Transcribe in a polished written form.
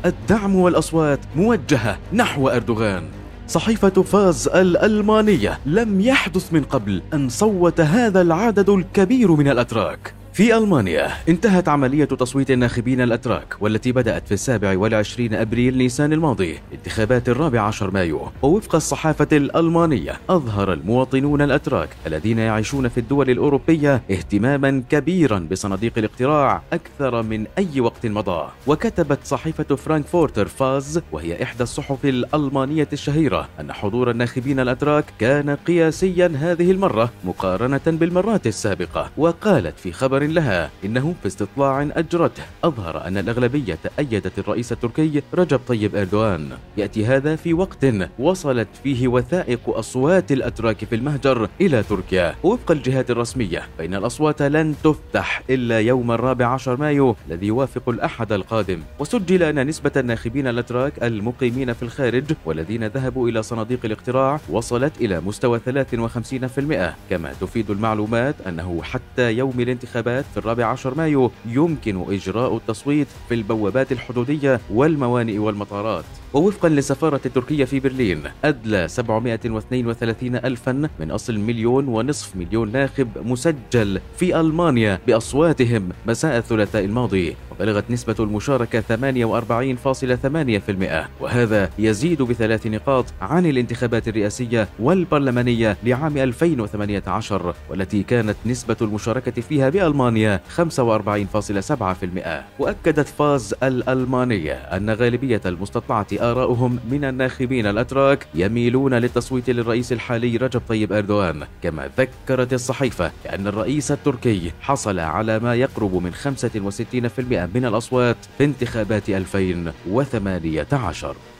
الدعم والأصوات موجهة نحو أردوغان. صحيفة فاز الألمانية: لم يحدث من قبل أن صوت هذا العدد الكبير من الأتراك. في ألمانيا انتهت عملية تصويت الناخبين الأتراك، والتي بدأت في 27 أبريل نيسان الماضي انتخابات 14 مايو. ووفق الصحافة الألمانية أظهر المواطنون الأتراك الذين يعيشون في الدول الأوروبية اهتماما كبيرا بصناديق الاقتراع أكثر من أي وقت مضى. وكتبت صحيفة فرانكفورتر فاز، وهي إحدى الصحف الألمانية الشهيرة، أن حضور الناخبين الأتراك كان قياسيا هذه المرة مقارنة بالمرات السابقة. وقالت في خبر لها إنه في استطلاع أجرته أظهر أن الأغلبية أيدت الرئيس التركي رجب طيب أردوغان. يأتي هذا في وقت وصلت فيه وثائق أصوات الأتراك في المهجر إلى تركيا. وفق الجهات الرسمية فإن الأصوات لن تفتح إلا يوم 14 مايو الذي يوافق الأحد القادم. وسجل أن نسبة الناخبين الأتراك المقيمين في الخارج والذين ذهبوا إلى صناديق الاقتراع وصلت إلى مستوى 53%. كما تفيد المعلومات أنه حتى يوم الانتخابات في 14 مايو يمكن إجراء التصويت في البوابات الحدودية والموانئ والمطارات. ووفقا للسفارة التركية في برلين أدلى 732 ألفا من أصل 1.5 مليون ناخب مسجل في ألمانيا بأصواتهم مساء الثلاثاء الماضي، وبلغت نسبة المشاركة 48.8%، وهذا يزيد ب3 نقاط عن الانتخابات الرئاسية والبرلمانية لعام 2018 والتي كانت نسبة المشاركة فيها بألمانيا 45.7%. وأكدت فاز الألمانية أن غالبية المستطلعة آراؤهم من الناخبين الأتراك يميلون للتصويت للرئيس الحالي رجب طيب أردوغان. كما ذكرت الصحيفة بأن الرئيس التركي حصل على ما يقرب من 65% من الأصوات في انتخابات 2018.